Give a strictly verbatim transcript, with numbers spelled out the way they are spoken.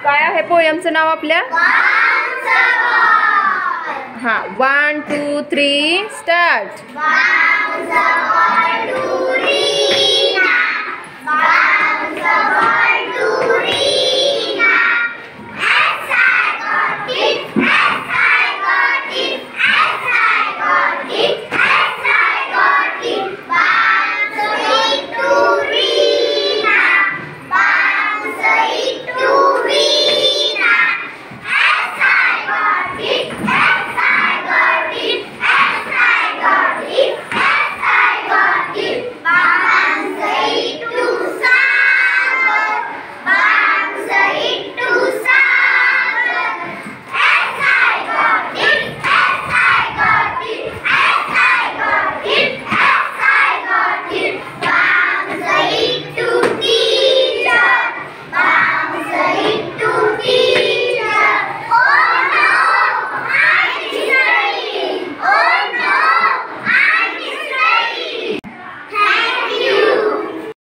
काय आहे पोयमचं नाव आपल्या? हा, one two three start. One, two, three.